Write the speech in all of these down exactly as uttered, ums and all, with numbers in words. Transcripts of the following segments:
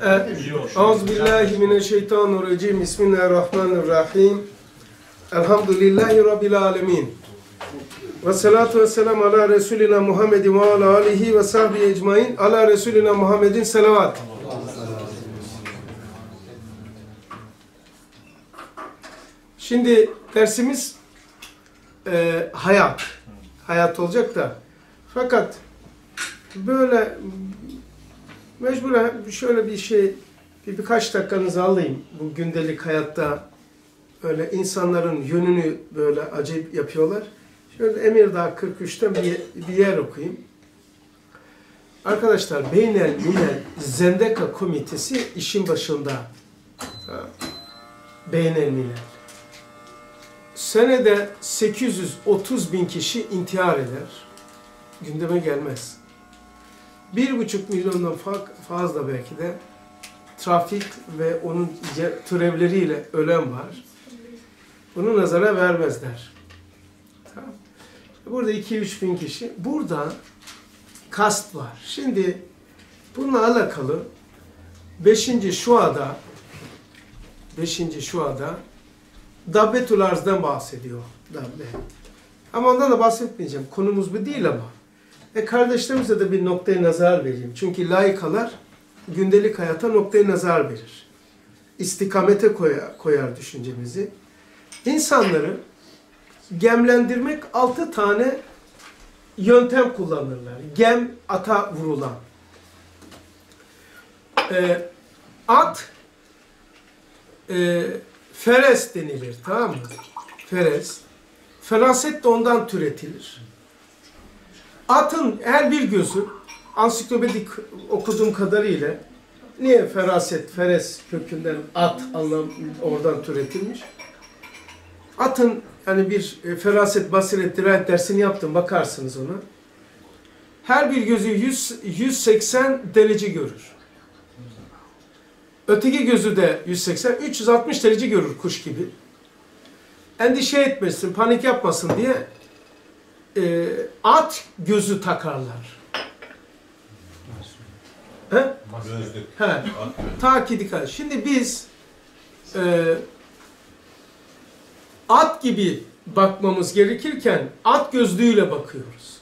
Euzubillahimineşşeytanirracim. Bismillahirrahmanirrahim. Elhamdülillahi Rabbil alemin. Ve salatu ve selamu ala Resulina Muhammedin ve ala alihi ve sahbihi ecmain. Ala Resulina Muhammedin selavat. Şimdi dersimiz e, hayat. Hayat olacak da. Fakat böyle mecburen şöyle bir şey, bir birkaç dakikanızı alayım. Bu gündelik hayatta öyle insanların yönünü böyle acayip yapıyorlar. Şöyle Emirdağ kırk üç'ten bir, bir yer okuyayım. Arkadaşlar, Beynel Milel Zendeka Komitesi işin başında. Beynel Milel. Senede sekiz yüz otuz bin kişi intihar eder. Gündeme gelmez. Bir buçuk milyondan fazla belki de trafik ve onun türevleriyle ölen var. Bunu nazara vermezler. Tamam. Burada iki üç bin kişi. Burada kast var. Şimdi bununla alakalı beşinci Şua'da beşinci Şua'da Dabbetül Arz'dan bahsediyor. Dabbe. Ama ondan da bahsetmeyeceğim. Konumuz bu değil ama. E kardeşlerimize de bir noktaya nazar vereyim. Çünkü laikalar gündelik hayata noktaya nazar verir. İstikamete koyar, koyar düşüncemizi. İnsanları gemlendirmek altı tane yöntem kullanırlar. Gem, ata vurulan. E, at, e, feres denilir, tamam mı? Feres. Feraset de ondan türetilir. Atın her bir gözü, ansiklopedik okuduğum kadarıyla, niye feraset, feres kökünden at anlam oradan türetilmiş? Atın yani bir feraset, basiret, dirayet dersini yaptım, bakarsınız ona. Her bir gözü yüz, yüz seksen derece görür. Öteki gözü de yüz seksen, üç yüz altmış derece görür kuş gibi. Endişe etmesin, panik yapmasın diye e, at gözü takarlar. He? Gözlük. He. Ta dikkat. Şimdi biz e, at gibi bakmamız gerekirken at gözlüğüyle bakıyoruz.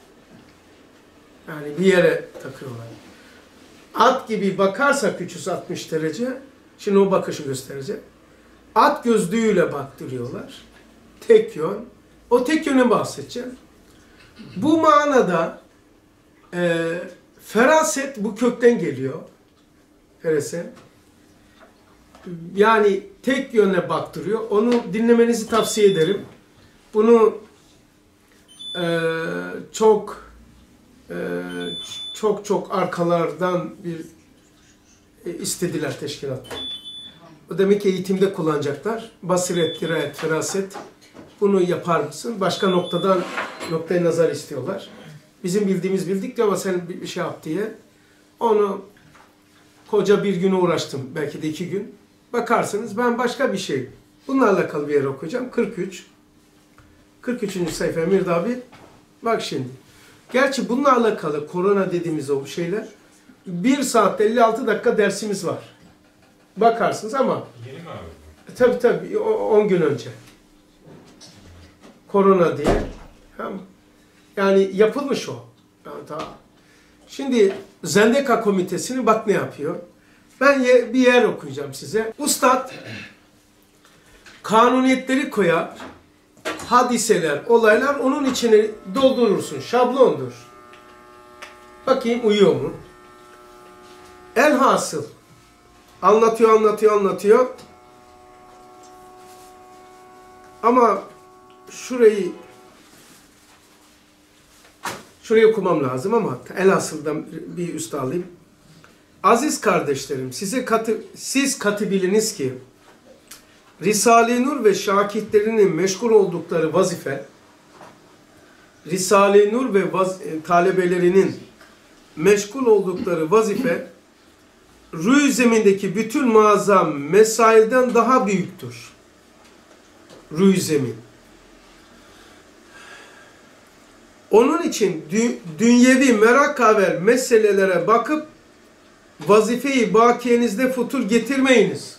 Yani bir yere takıyorlar. At gibi bakarsak üç yüz altmış derece, şimdi o bakışı göstereceğim. At gözlüğüyle baktırıyorlar. Tek yön. O tek yöne bahsedeceğim. Bu manada e, feraset bu kökten geliyor. Feraset. Yani tek yöne baktırıyor. Onu dinlemenizi tavsiye ederim. Bunu e, çok e, çok çok arkalardan bir e, istediler teşkilat. O demek ki eğitimde kullanacaklar. Basiret, dirayet, feraset. Bunu yapar mısın? Başka noktadan noktaya nazar istiyorlar. Bizim bildiğimiz bildik ama sen bir şey yap diye. Onu koca bir güne uğraştım. Belki de iki gün. Bakarsınız ben başka bir şey. Bununla alakalı bir yer okuyacağım. kırk üç. kırk üçüncü sayfa Emirdağ abi. Bak şimdi. Gerçi bununla alakalı korona dediğimiz o şeyler. bir saat elli altı dakika dersimiz var. Bakarsınız ama. Yeni mi abi? E, tabii tabii. on gün önce. Korona diye. Yani yapılmış o. Yani daha. Şimdi Zendeka Komitesi'ni bak ne yapıyor. Ben bir yer okuyacağım size. Ustad kanuniyetleri koyar. Hadiseler, olaylar onun içine doldurursun. Şablondur. Bakayım uyuyor mu? Elhasıl anlatıyor, anlatıyor, anlatıyor. Ama şurayı şurayı okumam lazım ama elhasıldan bir üst alayım. Aziz kardeşlerim, size katı, siz katı biliniz ki Risale-i Nur ve şakitlerinin meşgul oldukları vazife, Risale-i Nur ve vaz, e, talebelerinin meşgul oldukları vazife, rü zemindeki bütün muazzam mesailden daha büyüktür. Rü zemin. Onun için dü dünyevi merak haber meselelere bakıp Vazife-i bakiyenizde futur getirmeyiniz.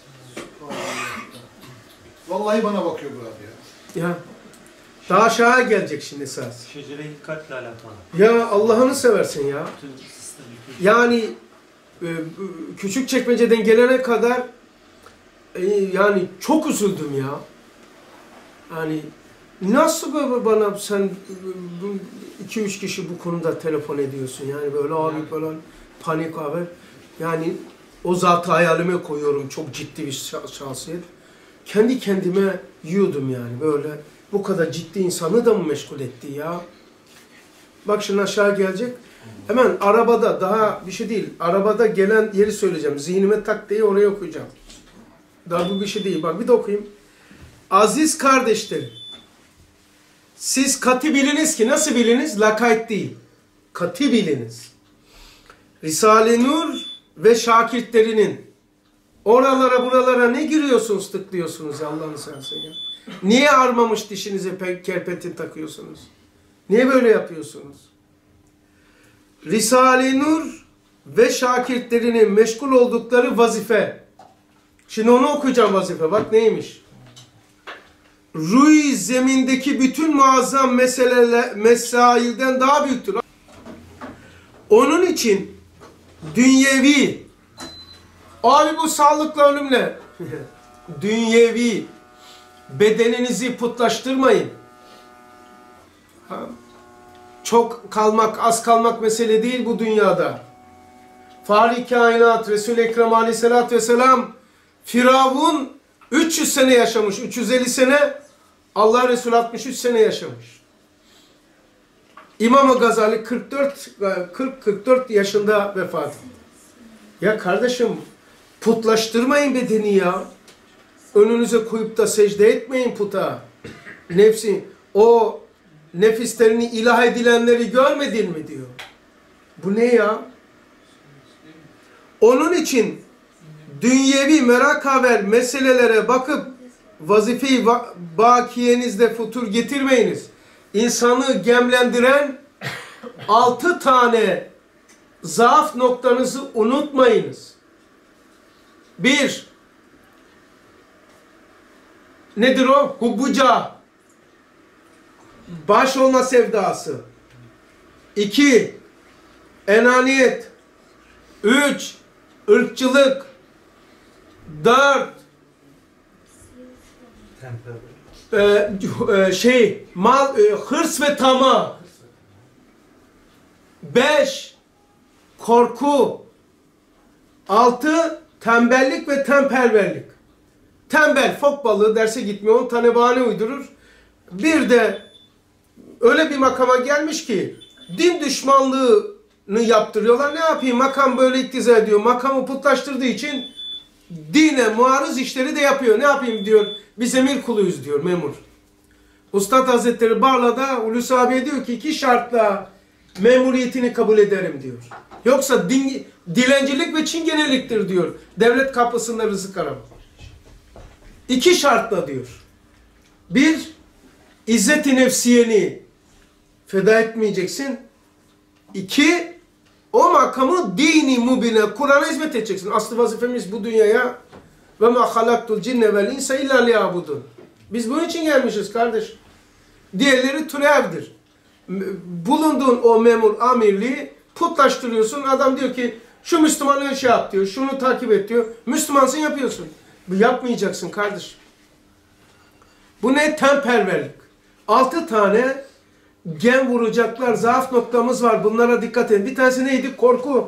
Vallahi bana bakıyor bu abi ya. Ya. Daha aşağıya gelecek şimdi esas. Şecere-i dikkatle alakalı. Ya Allah'ını seversin ya. Yani e, küçük çekmeceden gelene kadar e, yani çok üzüldüm ya. Yani nasıl böyle bana sen iki üç kişi bu konuda telefon ediyorsun yani böyle abi falan panik haber. Yani o zatı hayalime koyuyorum, çok ciddi bir şahsiyet. Kendi kendime yiyordum yani böyle. Bu kadar ciddi insanı da mı meşgul etti ya? Bak şimdi aşağı gelecek. Hemen arabada, daha bir şey değil. Arabada gelen yeri söyleyeceğim. Zihnime tak diye oraya okuyacağım. Daha bu bir şey değil. Bak bir de okuyayım. Aziz kardeşlerim, siz katı biliniz ki, nasıl biliniz? Lakayt değil. Katı biliniz. Risale-i Nur ve şakirtlerinin oralara buralara ne giriyorsunuz, tıklıyorsunuz Allah'ını seversen ya. Niye armamış dişinize kerpetin takıyorsunuz? Niye böyle yapıyorsunuz? Risale-i Nur ve şakirtlerinin meşgul oldukları vazife. Şimdi onu okuyacağım vazife. Bak neymiş? Ruh-i zemindeki bütün muazzam meseleler, mesailden daha büyüktür. Onun için dünyevi, abi bu sağlıkla ölümle, dünyevi bedeninizi putlaştırmayın. Ha? Çok kalmak, az kalmak mesele değil bu dünyada. Fahri kainat, Resul-i Ekrem aleyhissalatü vesselam, Firavun üç yüz sene yaşamış, üç yüz elli sene, Allah Resulü altmış üç sene yaşamış. İmam-ı Gazali kırk dört kırk kırk dört yaşında vefat etti. Ya kardeşim, putlaştırmayın bedeni ya. Önünüze koyup da secde etmeyin puta. Nefsi, o nefislerini ilah edilenleri görmedin mi diyor. Bu ne ya? Onun için dünyevi merak haber meselelere bakıp vazife-i bakiyenizde futur getirmeyiniz. İnsanı gemlendiren altı tane zaaf noktanızı unutmayınız. Bir, nedir o? Hubbuca, baş olma sevdası. İki, enaniyet. Üç, ırkçılık. Dört, e, e, şey, mal, e, hırs ve tamah. Beş, korku. Altı, tembellik ve temperverlik. Tembel, fok balığı, derse gitmiyor, on tane bahane uydurur. Bir de öyle bir makama gelmiş ki din düşmanlığını yaptırıyorlar. Ne yapayım? Makam böyle iktiza ediyor. Makamı putlaştırdığı için dine muarız işleri de yapıyor. Ne yapayım diyor. Biz emir kuluyuz diyor memur. Ustad Hazretleri Barla'da Hulusi abiye diyor ki iki şartla memuriyetini kabul ederim diyor. Yoksa din, dilencilik ve çingeneliktir diyor. Devlet kapısında rızık arama. İki şartla diyor. Bir, İzzet-i nefsiyeni feda etmeyeceksin. İki, o makamı dini mubine, Kur'an'a hizmet edeceksin. Aslı vazifemiz bu dünyaya ve ma halaktul cinne vel insa illa liyabudun. Biz bunun için gelmişiz kardeş. Diğerleri türevdir. Bulunduğun o memur amirliği putlaştırıyorsun. Adam diyor ki şu Müslümanlığı şey yap diyor. Şunu takip et diyor. Müslümansın yapıyorsun. Bu yapmayacaksın kardeş. Bu ne? Temperverlik. Altı tane gen vuracaklar, zaaf noktamız var. Bunlara dikkat edin. Bir tanesi neydi? Korku.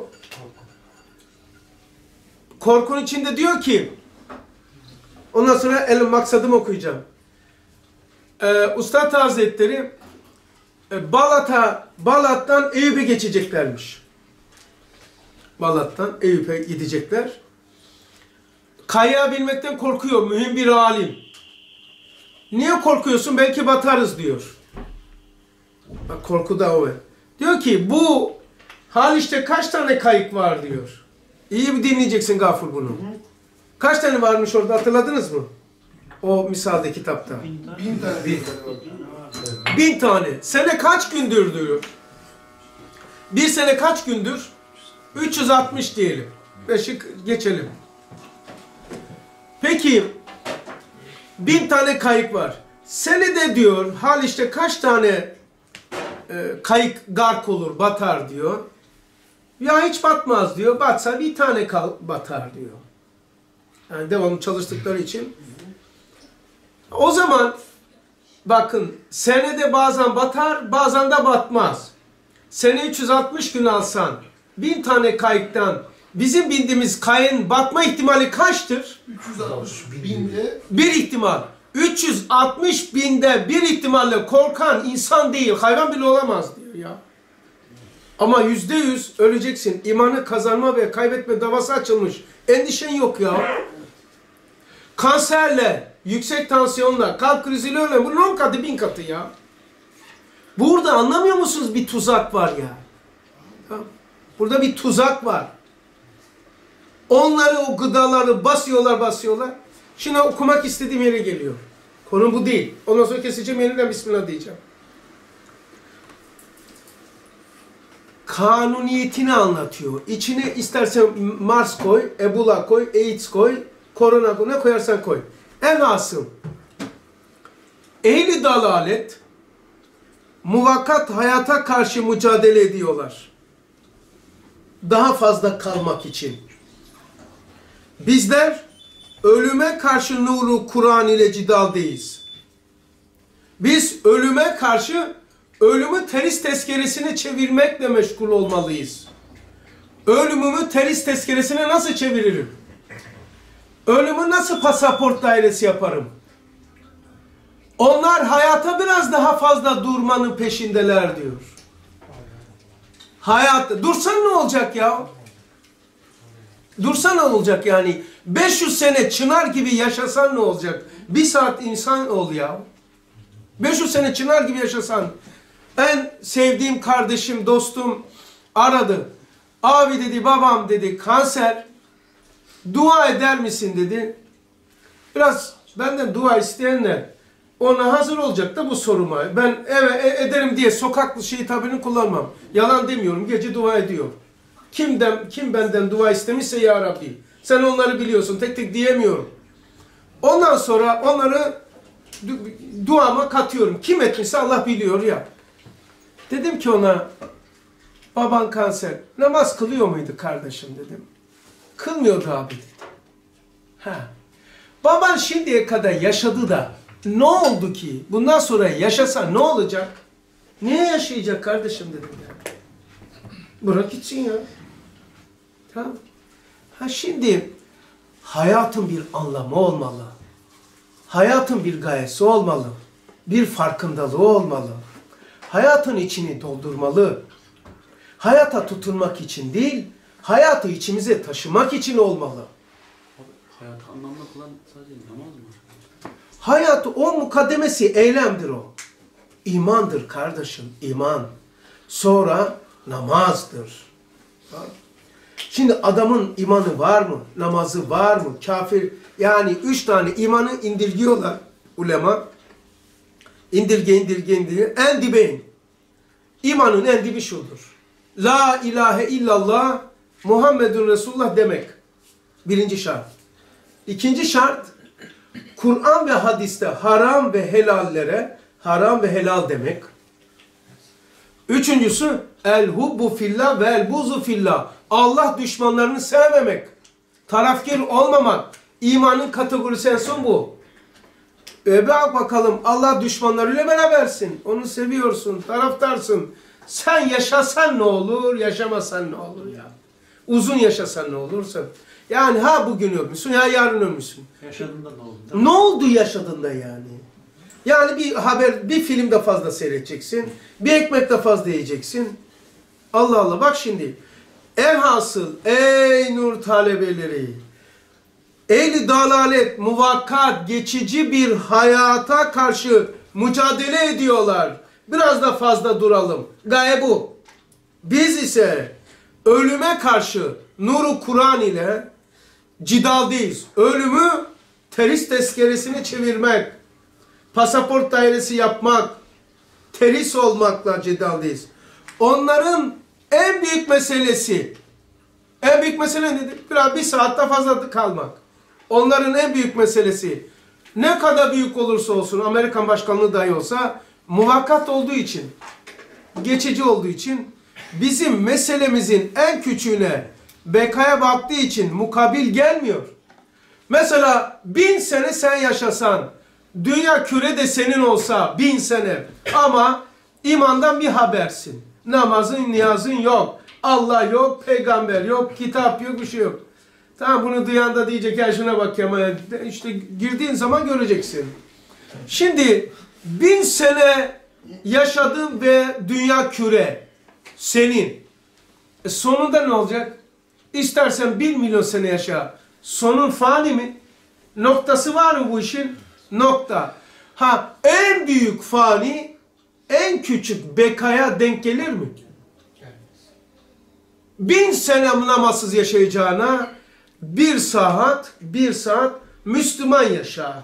Korkunun içinde diyor ki, ondan sonra el maksadımı okuyacağım. Ee, Ustad Hazretleri e, Balat'a, Balat'tan Eyüp'e geçeceklermiş. Balat'tan Eyüp'e gidecekler. Kayaya binmekten korkuyor mühim bir alim. Niye korkuyorsun? Belki batarız diyor. Bak korku da o. Diyor ki bu Haliç'te kaç tane kayık var diyor. İyi bir dinleyeceksin Gafur bunu. Kaç tane varmış orada hatırladınız mı? O misalde kitapta. Bin tane. Bin tane. Bin tane. Sene kaç gündür diyor. Bir sene kaç gündür? üç yüz altmış diyelim. beşi geçelim. Peki bin tane kayık var. Senede diyor Haliç'te kaç tane e, kayık gark olur, batar diyor. Ya hiç batmaz diyor. Batsa bir tane kal batar diyor. Yani devamlı çalıştıkları için. O zaman bakın senede bazen batar, bazen de batmaz. Sene üç yüz altmış gün alsan bin tane kayıktan bizim bindiğimiz kayığın batma ihtimali kaçtır? üç yüz altmış binde Bir ihtimal. üç yüz altmış binde bir ihtimalle korkan insan değil, hayvan bile olamaz diyor ya. Ama yüzde yüz öleceksin. İmanı kazanma ve kaybetme davası açılmış. Endişen yok ya. Kanserle, yüksek tansiyonla, kalp kriziyle ölen bunun on katı, bin katı ya. Burada anlamıyor musunuz bir tuzak var ya. Burada bir tuzak var. Onları o gıdaları basıyorlar basıyorlar. Şimdi okumak istediğim yere geliyor. Konu bu değil. Ondan sonra keseceğim, yeniden Bismillah diyeceğim. Kanuniyetini anlatıyor. İçine istersen Mars koy, Ebola koy, AIDS koy, korona koy, ne koyarsan koy. En asıl ehli dalalet muvakkat hayata karşı mücadele ediyorlar. Daha fazla kalmak için. Bizler ölüme karşı nuru Kur'an ile cidaldeyiz. Biz ölüme karşı ölümü teris tezkeresine çevirmekle meşgul olmalıyız. Ölümümü teris tezkeresine nasıl çeviririm? Ölümü nasıl pasaport dairesi yaparım? Onlar hayata biraz daha fazla durmanın peşindeler diyor. Hayat, dursan ne olacak ya? Dursan ne olacak yani? beş yüz sene çınar gibi yaşasan ne olacak? Bir saat insan ol ya. beş yüz sene çınar gibi yaşasan. En sevdiğim kardeşim, dostum aradı. Abi dedi, babam dedi, kanser. Dua eder misin dedi. Biraz benden dua isteyenler ona hazır olacak da bu soruma. Ben evet ederim diye sokaklı şey tabirini kullanmam. Yalan demiyorum. Gece dua ediyor. Kimden, kim benden dua istemişse ya Rabbi. Sen onları biliyorsun. Tek tek diyemiyorum. Ondan sonra onları du duama katıyorum. Kim etmişse Allah biliyor ya. Dedim ki ona, baban kanser. Namaz kılıyor muydu kardeşim dedim. Kılmıyordu abi dedi. Ha. Baban şimdiye kadar yaşadı da ne oldu ki? Bundan sonra yaşasa ne olacak? Niye yaşayacak kardeşim dedim ya. Bırak gitsin ya. Tamam. Ha şimdi hayatın bir anlamı olmalı. Hayatın bir gayesi olmalı. Bir farkındalığı olmalı. Hayatın içini doldurmalı. Hayata tutunmak için değil, hayatı içimize taşımak için olmalı. Hayatı anlamlı kılan sadece namaz mı? Hayatı o mukaddemesi eylemdir o. İmandır kardeşim, iman. Sonra namazdır. Şimdi adamın imanı var mı? Namazı var mı? Kafir. Yani üç tane imanı indirgiyorlar ulema. İndirge, indirge, indirge. En dibe in. İmanın en dibi şudur. La ilahe illallah Muhammedun Resulullah demek. Birinci şart. İkinci şart, Kur'an ve hadiste haram ve helallere haram ve helal demek. Üçüncüsü, el hubbu fillah ve el buzu fillah. Allah düşmanlarını sevmemek. Tarafkir olmamak. İmanın kategorisi en son bu. E bak bakalım, Allah düşmanlarıyla berabersin. Onu seviyorsun, taraftarsın. Sen yaşasan ne olur, yaşamasan ne olur ya. Uzun yaşasan ne olursa. Yani ha bugün ölmüşsün ya yarın ölmüşsün. Yaşadığında ne oldu? Ne oldu yaşadığında yani? Yani bir haber, bir film de fazla seyredeceksin. Bir ekmek de fazla yiyeceksin. Allah Allah bak şimdi. Elhasıl ey nur talebeleri. Ehli dalalet, muvakkat, geçici bir hayata karşı mücadele ediyorlar. Biraz da fazla duralım. Gaye bu. Biz ise ölüme karşı nuru Kur'an ile cidaldayız. Ölümü teris tezkeresini çevirmek, pasaport dairesi yapmak, teris olmakla cidaldayız. Onların en büyük meselesi En büyük mesele nedir? Biraz bir saatte fazla kalmak. Onların en büyük meselesi ne kadar büyük olursa olsun, Amerikan başkanlığı dahi olsa muvakkat olduğu için, geçici olduğu için bizim meselemizin en küçüğüne, bekaya baktığı için mukabil gelmiyor. Mesela bin sene sen yaşasan, dünya küre de senin olsa bin sene ama imandan bir habersin. Namazın, niyazın yok. Allah yok, peygamber yok, kitap yok, bir şey yok. Tamam, bunu duyan da diyecek ya şuna bak ya, işte girdiğin zaman göreceksin. Şimdi bin sene yaşadın ve dünya küre senin. E sonunda ne olacak? İstersen bir milyon sene yaşa. Sonun fani mi? Noktası var mı bu işin? Nokta. Ha, en büyük fani en küçük bekaya denk gelir mi? Bin sene namazsız yaşayacağına bir saat, bir saat Müslüman yaşa.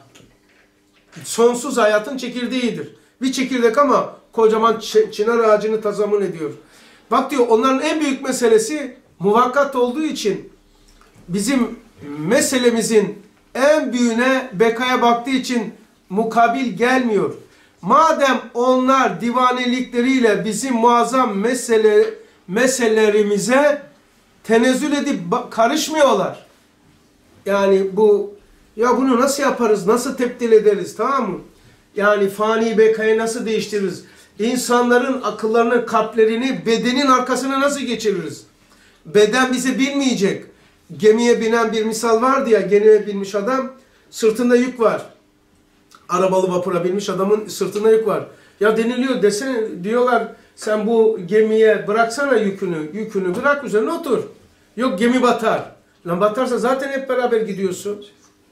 Sonsuz hayatın çekirdeğidir. Bir çekirdek ama kocaman çınar ağacını tazamun ediyor. Bak diyor, onların en büyük meselesi muvakkat olduğu için bizim meselemizin en büyüğüne, bekaya baktığı için mukabil gelmiyor. Madem onlar divanelikleriyle bizim muazzam mesele, meselelerimize tenezzül edip karışmıyorlar. Yani bu, ya bunu nasıl yaparız, nasıl tebdil ederiz, tamam mı? Yani fani bekayı nasıl değiştiririz? İnsanların akıllarını, kalplerini bedenin arkasına nasıl geçiririz? Beden bizi bilmeyecek. Gemiye binen bir misal vardı ya, gemiye binmiş adam, sırtında yük var. Arabalı vapura binmiş adamın sırtında yük var. Ya deniliyor, desene, diyorlar sen bu gemiye bıraksana yükünü, yükünü bırak üzerine otur. Yok, gemi batar. Lan batarsa zaten hep beraber gidiyorsun.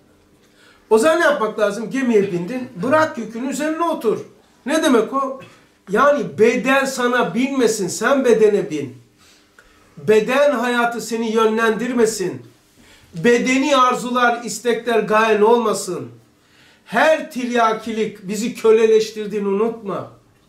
O zaman ne yapmak lazım? Gemiye bindin, bırak yükünü, üzerine otur. Ne demek o? Yani beden sana binmesin, sen bedene bin. Beden hayatı seni yönlendirmesin. Bedeni arzular, istekler gayen olmasın. Her tiryakilik bizi köleleştirdiğini unutma.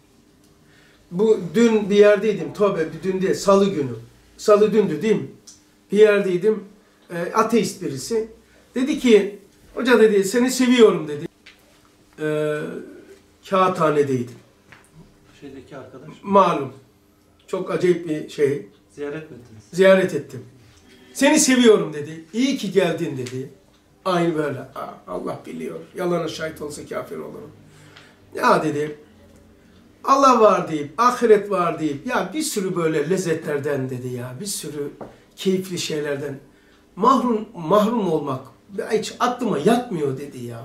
Bu dün bir yerdeydim. Tövbe, dün değil, salı günü. Salı dündü değil mi? Bir yerdeydim. E, ateist birisi. Dedi ki, hoca dedi, seni seviyorum dedi. E, Kağıthanedeydim. Şeydeki arkadaş. Malum. Çok acayip bir şey. Ziyaret mi ettiniz? Ziyaret ettim. Seni seviyorum dedi. İyi ki geldin dedi. Aynı böyle. Aa, Allah biliyor. Yalana şahit olsa kafir olurum. Ya dedi, Allah var deyip, ahiret var deyip, ya bir sürü böyle lezzetlerden dedi ya, bir sürü keyifli şeylerden mahrum mahrum olmak hiç aklıma yatmıyor dedi ya.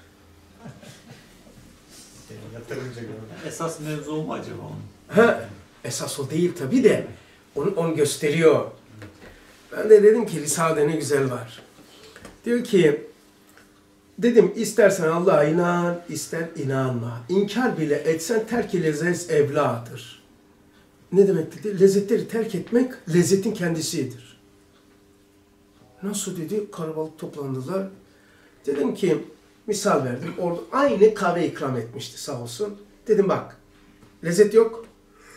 Esas mevzu o mu acaba onun? Ha, esas o değil tabii de onu, onu gösteriyor. Ben de dedim ki Risale'de ne güzel var. Diyor ki, dedim istersen Allah'a inan, ister inanma. İnkar bile etsen terk-i lezzet evladır. Ne demek dedi? Lezzetleri terk etmek lezzetin kendisidir. Nasıl dedi? Kalabalık toplandılar. Dedim ki, misal verdim. Orada aynı kahve ikram etmişti sağ olsun. Dedim bak, lezzet yok.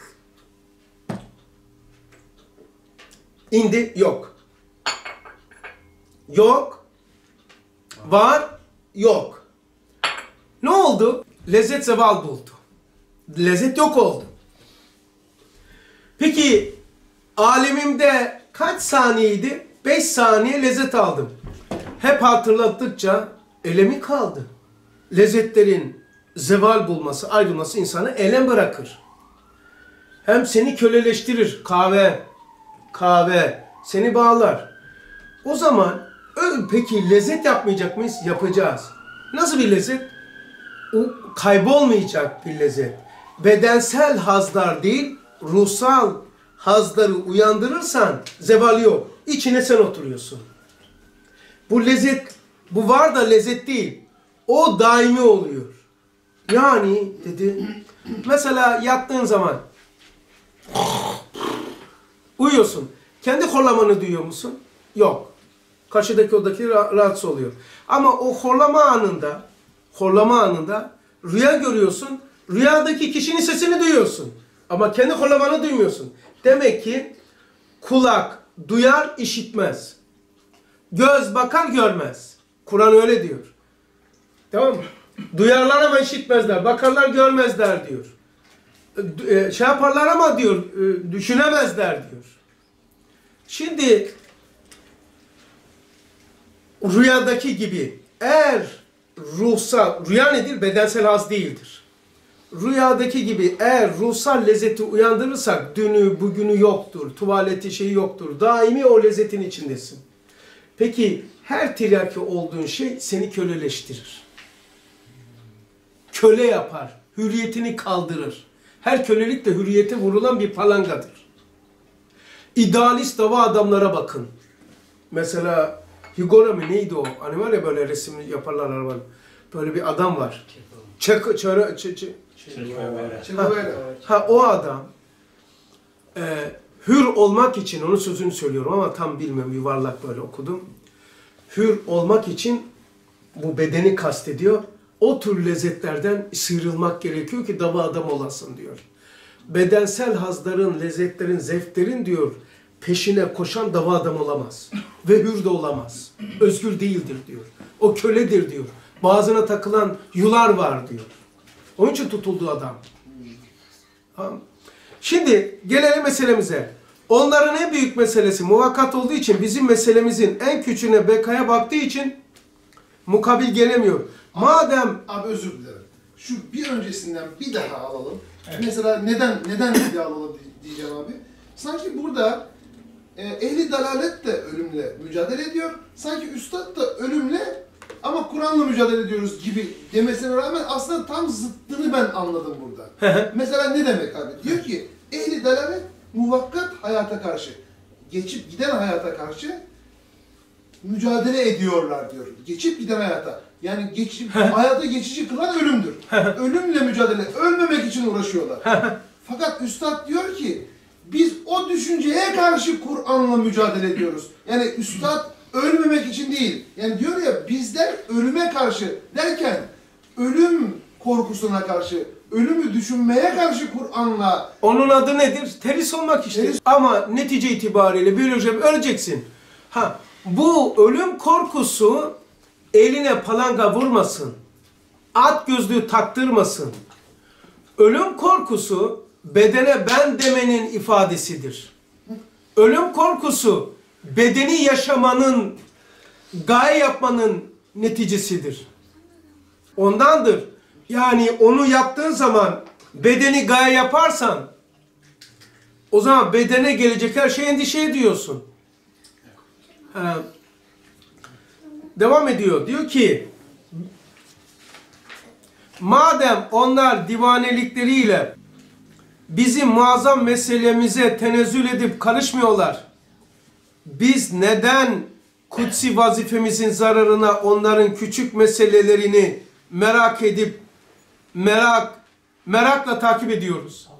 İndi, yok. Yok. Var, yok. Ne oldu? Lezzet zeval buldu. Lezzet yok oldu. Peki, alemimde kaç saniyeydi? Beş saniye lezzet aldım. Hep hatırlattıkça elemi kaldı. Lezzetlerin zeval bulması, ayrılması insanı elem bırakır. Hem seni köleleştirir. Kahve, kahve seni bağlar. O zaman peki lezzet yapmayacak mıyız? Yapacağız. Nasıl bir lezzet? O kaybolmayacak bir lezzet. Bedensel hazlar değil, ruhsal hazları uyandırırsan zeval yok. İçine sen oturuyorsun. Bu lezzet, bu var da lezzet değil. O daimi oluyor. Yani dedi, mesela yattığın zaman uyuyorsun. Kendi horlamanı duyuyor musun? Yok. Karşıdaki odaki rahatsız oluyor. Ama o horlama anında, horlama anında rüya görüyorsun. Rüyadaki kişinin sesini duyuyorsun. Ama kendi horlamanı duymuyorsun. Demek ki kulak duyar işitmez. Göz bakar görmez. Kur'an öyle diyor. Tamam mı? Duyarlar ama işitmezler. Bakarlar görmezler diyor. E, şey yaparlar ama diyor e, düşünemezler diyor. Şimdi rüyadaki gibi eğer ruhsal, rüya nedir? Bedensel haz değildir. Rüyadaki gibi eğer ruhsal lezzeti uyandırırsak dünü bugünü yoktur, tuvaleti şeyi yoktur. Daimi o lezzetin içindesin. Peki her tiryaki olduğun şey seni köleleştirir. Köle yapar, hürriyetini kaldırır. Her kölelik de hürriyete vurulan bir palangadır. İdealist dava adamlara bakın. Mesela Higora mı neydi o? Hani var ya böyle resim yaparlar arabanın. Böyle bir adam var. Çek, çöre, çe, çe, ha, ha o adam e, hür olmak için, onun sözünü söylüyorum ama tam bilmiyorum, yuvarlak böyle okudum. Hür olmak için bu bedeni kastediyor. O tür lezzetlerden sıyrılmak gerekiyor ki dava adam olasın diyor. Bedensel hazların, lezzetlerin, zevklerin diyor peşine koşan dava adam olamaz. Ve hür de olamaz. Özgür değildir diyor. O köledir diyor. Boğazına takılan yular var diyor. Onun için tutuldu adam. Tamam. Şimdi gelelim meselemize. Onların en büyük meselesi muvakkat olduğu için bizim meselemizin en küçüğüne bekaya baktığı için mukabil gelemiyor. Madem... Abi özür dilerim. Şu bir öncesinden bir daha alalım. Evet. Mesela neden neden bir daha alalım diyeceğim abi. Sanki burada e, ehli dalalet de ölümle mücadele ediyor. Sanki üstad da ölümle ama Kur'an'la mücadele ediyoruz gibi demesine rağmen aslında tam zıttını ben anladım burada. Mesela ne demek abi? Diyor ki ehli dalalet muvakkat hayata karşı, geçip giden hayata karşı mücadele ediyorlar diyor. Geçip giden hayata. Yani geçip, hayata geçici kılan ölümdür. Ölümle mücadele, ölmemek için uğraşıyorlar. Fakat üstad diyor ki biz o düşünceye karşı Kur'an'la mücadele ediyoruz. Yani üstad ölmemek için değil. Yani diyor ya bizler ölüme karşı derken ölüm korkusuna karşı, ölümü düşünmeye karşı Kur'an'la... Onun adı nedir? Teris olmak işte. Teris. Ama netice itibariyle biyoloji öleceksin. Ha, bu ölüm korkusu eline palanga vurmasın. At gözlüğü taktırmasın. Ölüm korkusu bedene ben demenin ifadesidir. Ölüm korkusu bedeni yaşamanın, gaye yapmanın neticesidir. Ondandır. Yani onu yaptığın zaman bedeni gaye yaparsan o zaman bedene gelecek her şeye endişe ediyorsun. Ha. Devam ediyor. Diyor ki madem onlar divanelikleriyle bizim muazzam meselemize tenezzül edip karışmıyorlar, biz neden kutsi vazifemizin zararına onların küçük meselelerini merak edip merak merakla takip ediyoruz?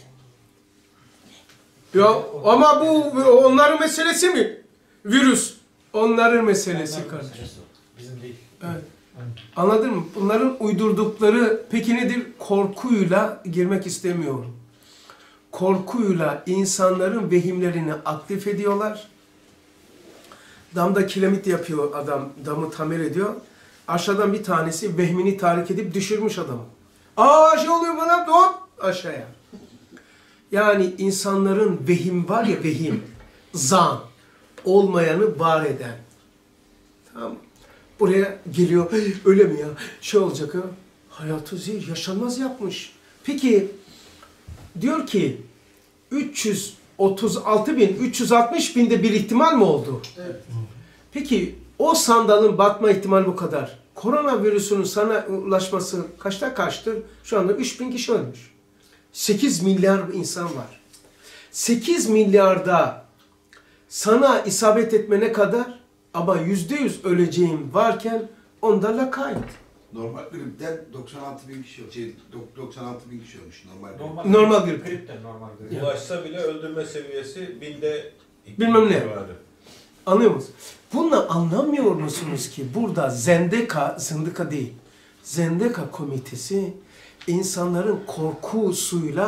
Ya ama bu onların meselesi mi? Virüs onların meselesi kardeşim. Bizim değil. Evet. Anladın mı? Bunların uydurdukları peki nedir? Korkuyla girmek istemiyorum. Korkuyla insanların vehimlerini aktif ediyorlar. Damda kiremit yapıyor adam, damı tamir ediyor. Aşağıdan bir tanesi vehmini tahrik edip düşürmüş adamı. Aa şey oluyor bana, hop aşağıya. Yani insanların vehim var ya, vehim, zan, olmayanı var eden. Tamam. Buraya geliyor, öyle mi ya, şey olacak ya, hayatı zehir, yaşanmaz yapmış. Peki, diyor ki, üç yüz otuz altı bin, üç yüz altmış binde bir ihtimal mi oldu? Evet. Peki, o sandalın batma ihtimali bu kadar. Koronavirüsünün sana ulaşması kaçta kaçtır? Şu anda üç bin kişi ölmüş. sekiz milyar insan var. sekiz milyarda sana isabet etmene kadar ama yüzde yüz öleceğim varken onda lakayt. Normal gripten doksan altı bin kişi şey, doksan altı bin kişi olmuş normal. Normal, normal grip. Gripten normal grip. Ulaşsa bile öldürme seviyesi binde bilmem ne. Vardı. Anlıyor musunuz? Bunu anlamıyor musunuz ki burada Zendeka, Zendika değil, Zendeka komitesi insanların korkusuyla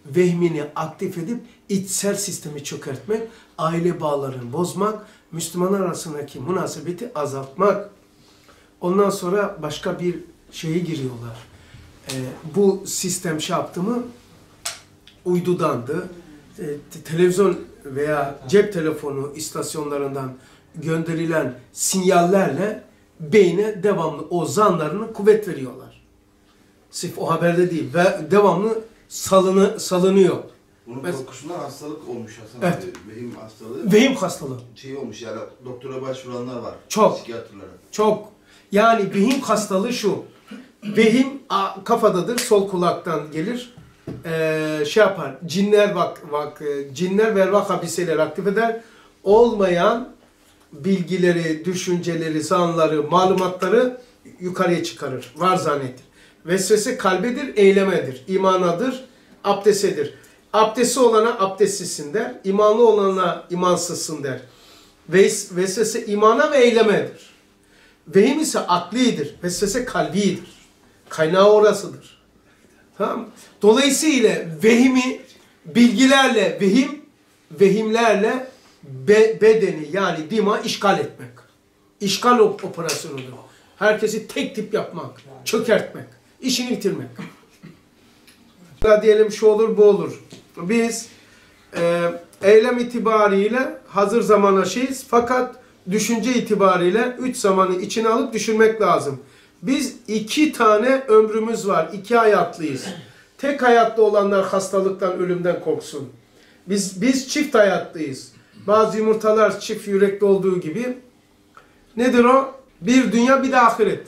vehmini aktif edip içsel sistemi çökertmek, aile bağlarını bozmak, Müslümanlar arasındaki münasebeti azaltmak. Ondan sonra başka bir şeye giriyorlar. Ee, bu sistem şey yaptı mı, uydudandı, e, televizyon veya cep telefonu istasyonlarından gönderilen sinyallerle beyne devamlı o zanlarını kuvvet veriyorlar. Sırf o haberde değil ve devamlı salını, salınıyor. Bunun Mes- korkusundan hastalık olmuş Hasan Evet. abi. Vehim hastalığı. Vehim hastalığı. Şey olmuş yani doktora başvuranlar var. Çok. Psikiyatrlara. Çok. Yani vehim hastalığı şu. Vehim a, kafadadır, sol kulaktan gelir. Ee, şey yapar, cinler vak, vak, cinler ve ervah habiseleri aktif eder. Olmayan bilgileri, düşünceleri, zanları, malumatları yukarıya çıkarır. Var zannettir. Vesvese kalbedir, eylemedir. İmanadır, abdesedir. Abdesti olana abdestsizsin der. İmanlı olana imansızsın der. Ves, vesvese imana ve eylemedir. Vehim ise aklidir. Vesvese kalbidir. Kaynağı orasıdır. Tamam mı? Dolayısıyla vehimi bilgilerle vehim, vehimlerle be, bedeni yani dima işgal etmek. İşgal op operasyonudur. Herkesi tek tip yapmak, çökertmek, işini bitirmek. Ya diyelim şu olur bu olur. Biz e, eylem itibariyle hazır zamana şeyiz fakat düşünce itibariyle üç zamanı içine alıp düşünmek lazım. Biz iki tane ömrümüz var. İki hayatlıyız. Tek hayatlı olanlar hastalıktan, ölümden korksun. Biz biz çift hayatlıyız. Bazı yumurtalar çift yürekli olduğu gibi. Nedir o? Bir dünya bir de ahiret.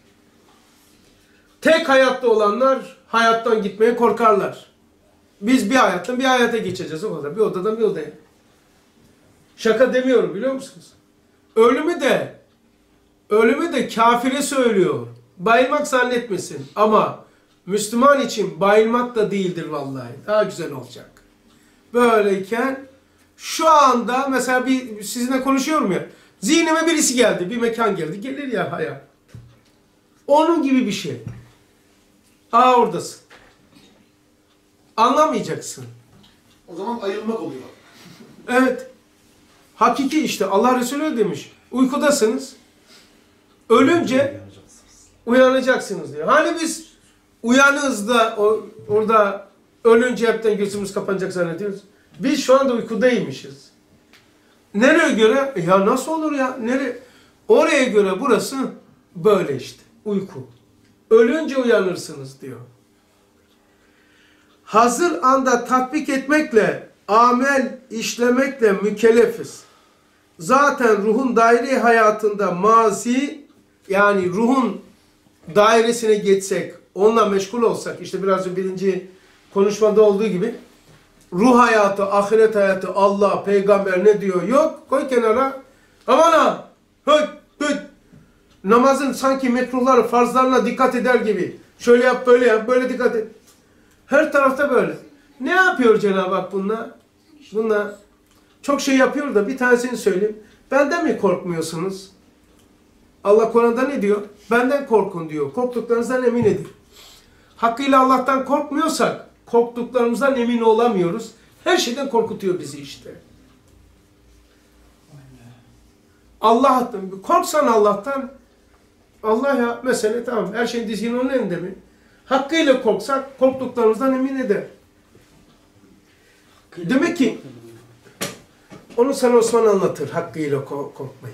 Tek hayatta olanlar hayattan gitmeye korkarlar. Biz bir hayattan bir hayata geçeceğiz o kadar. Bir odadan bir odaya. Şaka demiyorum biliyor musunuz? Ölümü de ölümü de kafire söylüyor. Bayılmak zannetmesin. Ama Müslüman için bayılmak da değildir vallahi. Daha güzel olacak. Böyleyken şu anda mesela bir sizinle konuşuyorum ya. Zihnime birisi geldi. Bir mekan geldi. Gelir ya hayal. Onun gibi bir şey. Aa oradasın. Anlamayacaksın. O zaman ayılmak oluyor. Evet. Hakiki işte. Allah Resulü öyle demiş. Uykudasınız. Ölünce uyanacaksınız diyor. Hani biz uyanığız da o, orada ölünce hepten gözümüz kapanacak zannediyoruz. Biz şu anda uykudaymışız. Nereye göre? Ya nasıl olur ya? Nereye? Oraya göre burası böyle işte. Uyku. Ölünce uyanırsınız diyor. Hazır anda tatbik etmekle, amel işlemekle mükellefiz. Zaten ruhun daire hayatında mazi, yani ruhun dairesine geçsek, onunla meşgul olsak, işte biraz önce birinci konuşmada olduğu gibi, ruh hayatı, ahiret hayatı, Allah, peygamber ne diyor? Yok, koy kenara. Aman ha, höt, höt. Namazın sanki mekruhları, farzlarına dikkat eder gibi. Şöyle yap, böyle yap, böyle dikkat et. Her tarafta böyle. Ne yapıyor Cenab-ı Hak bunlar? Bunlar çok şey yapıyor da bir tanesini söyleyeyim. Benden mi korkmuyorsunuz? Allah Kur'an'da ne diyor? Benden korkun diyor. Korktuklarınızdan emin edin. Hakkıyla Allah'tan korkmuyorsak korktuklarımızdan emin olamıyoruz. Her şeyden korkutuyor bizi işte. Allah'tan, korksan Allah'tan, Allah ya mesele tamam. Her şeyin dizgini onun elinde mi? Hakkıyla korksak korktuklarımızdan emin eder. Demek ki onu sana Osman anlatır hakkıyla korkmayı.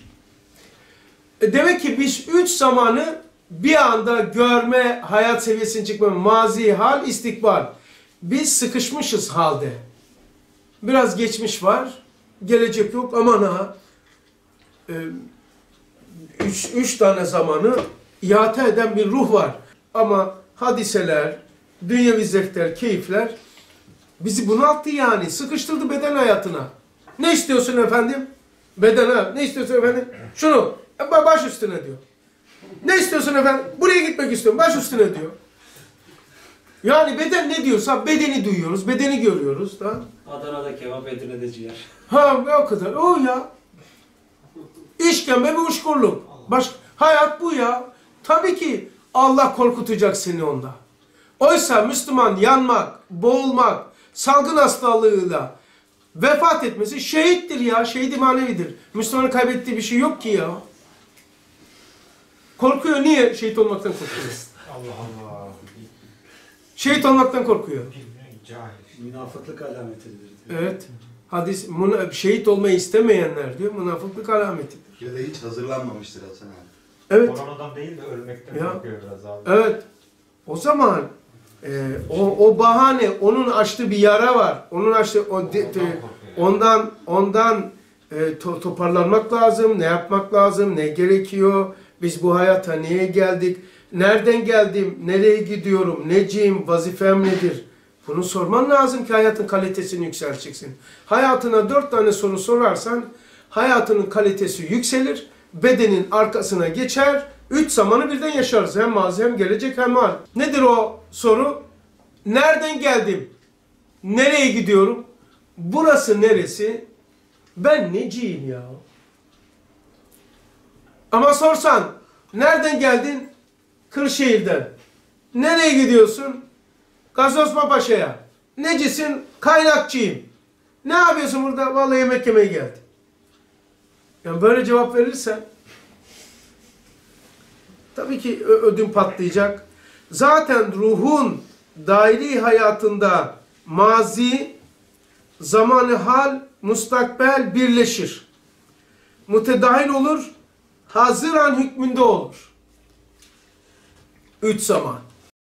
E demek ki biz üç zamanı bir anda görme, hayat seviyesine çıkma, mazi, hal, istikbal. Biz sıkışmışız halde. Biraz geçmiş var, gelecek yok, aman ha. E, üç, üç tane zamanı ihate eden bir ruh var. Ama hadiseler, dünyevi zevkler, keyifler bizi bunalttı yani. Sıkıştırdı beden hayatına. Ne istiyorsun efendim? Bedene. Ne istiyorsun efendim? Şunu. Baş üstüne diyor. Ne istiyorsun efendim? Buraya gitmek istiyorum. Baş üstüne diyor. Yani beden ne diyorsa bedeni duyuyoruz. Bedeni görüyoruz. Da. Adana'da kebap, Edirne'de ciğer. Ha o kadar. O ya. İşkembe ve uçkurluk. Baş, hayat bu ya. Tabii ki Allah korkutacak seni onda. Oysa Müslüman yanmak, boğulmak, salgın hastalığıyla vefat etmesi şehittir ya. Şehit-i manevidir. Müslümanın kaybettiği bir şey yok ki ya. Korkuyor. Niye? Şehit olmaktan korkuyor. Allah Allah. Şehit olmaktan korkuyor. Cahil. Münafıklık alametidir diyor. Evet. Hadis, şehit olmayı istemeyenler diyor, münafıklık alametidir. Ya da hiç hazırlanmamıştır Hasan abi. Evet. Koronadan değil de ölmekten Ya. korkuyor biraz abi. Evet. O zaman e, o, o bahane, onun açtığı bir yara var. Onun açtığı, o, de, de, Ondan korkuyor yani. ondan ondan e, to, toparlanmak lazım. Ne yapmak lazım? Ne gerekiyor? Biz bu hayata niye geldik? Nereden geldim? Nereye gidiyorum? Neciyim? Vazifem nedir? Bunu sorman lazım ki hayatın kalitesini yükselteceksin. Hayatına dört tane soru sorarsan hayatının kalitesi yükselir. Bedenin arkasına geçer. Üç zamanı birden yaşarız. Hem mazi hem gelecek hem hal. Nedir o soru? Nereden geldim? Nereye gidiyorum? Burası neresi? Ben neciyim ya? Ama sorsan, nereden geldin? Kırşehir'den. Nereye gidiyorsun? Gazi Osman Paşa'ya. Necisin? Kaynakçıyım. Ne yapıyorsun burada? Vallahi yemek yemeye geldim. Yani böyle cevap verirsen tabii ki ödün patlayacak. Zaten ruhun dairi hayatında mazi, zamanı hal, mustakbel birleşir. Mütedahil olur, hazır an hükmünde olur. Üç zaman.